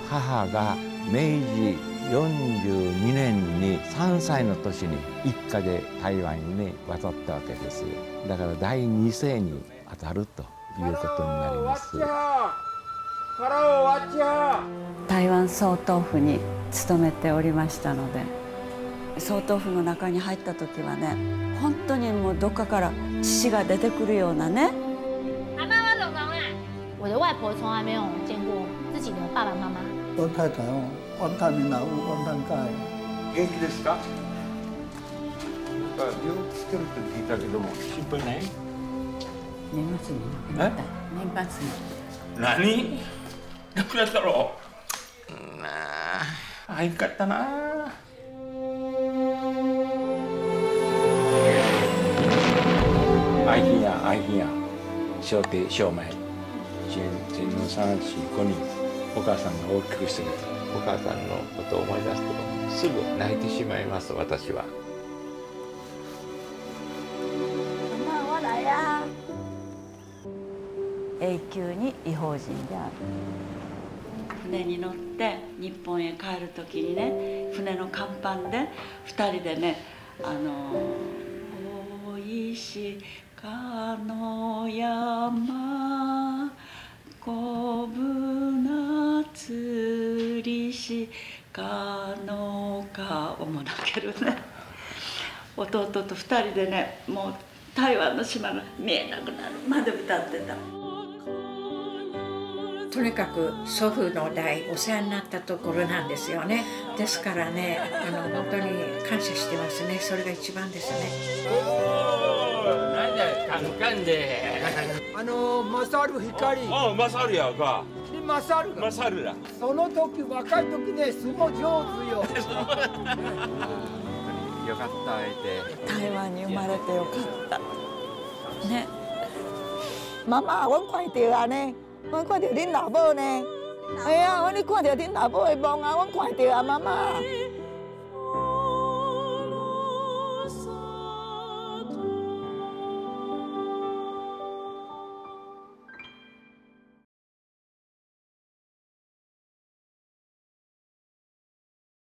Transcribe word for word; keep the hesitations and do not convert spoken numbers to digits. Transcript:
母がめいじよんじゅうにねんにさんさいの年に一家で台湾にね渡ったわけです。だからだいに世に当たるということになります。 台湾総統府に勤めておりましたので、総統府の中に入った時はね、本当にもうどっかから血が出てくるようなね。 我的外婆从来没有见过自己的爸爸妈妈。 我太太哦，元旦になる元旦会。 元気ですか？病気してるって聞いたけども心配ない？ 年末にえ？ 年末に。 何？亡くなったろ？なあ、早かったな。愛品や愛品や小弟小妹全のさん、よん、ごにんお母さんが大きくしてくれた。お母さんのことを思い出すとすぐ泣いてしまいます私は。 ママ我来や。永久に異邦人である。船に乗って日本へ帰る時にね、船の甲板でふたりでね、あの「大石かの山こぶなつりしかのか」をも泣けるね。弟とふたりでね、もう台湾の島が見えなくなるまで歌ってた。 とにかく祖父の代お世話になったところなんですよね。ですからね、あの本当に感謝してますね。それが一番ですね。 なんでカンカンで。 あのマサル光。 あ、マサルやが。 マサル。 マサルだ。 その時若い時で相撲上手よ。よかった会えて。 台湾に生まれてよかった。ね。 妈妈，我看到啊呢。我看到恁老母呢，哎呀，我你看到恁老母的梦啊，我看到啊，妈妈。